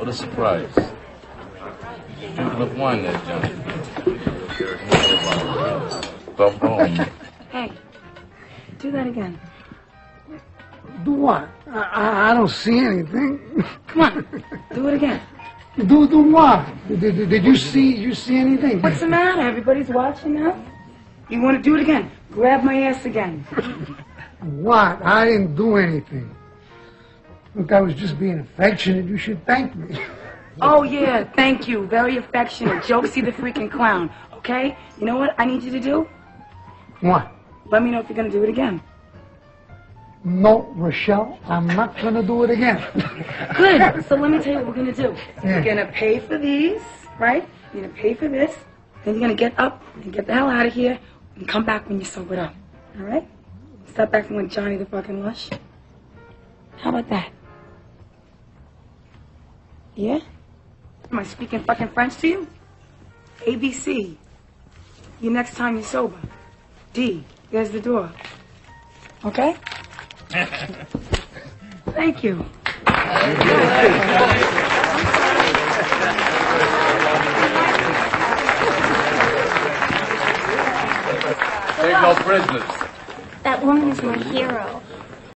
What a surprise. Drinking up wine there, Johnny. Bump home. Hey, do that again. Do what? I don't see anything. Come on, do it again. Do what? Did you see anything? What's the matter? Everybody's watching now. You want to do it again? Grab my ass again. What? I didn't do anything. Look, I was just being affectionate. You should thank me. Oh, yeah, thank you. Very affectionate. Jokesy the freaking clown. Okay? You know what I need you to do? What? Let me know if you're going to do it again. No, Rochelle, I'm not going to do it again. Good. So let me tell you what we're going to do. Yeah. You're going to pay for these, right? You're going to pay for this. Then you're going to get up and get the hell out of here and come back when you're sobered up. All right? Stop acting like Johnny the fucking Lush. How about that? Yeah? Am I speaking fucking French to you? ABC. You next time you're sober. D. There's the door. Okay? Thank you. Take no prisoners. That woman is my hero.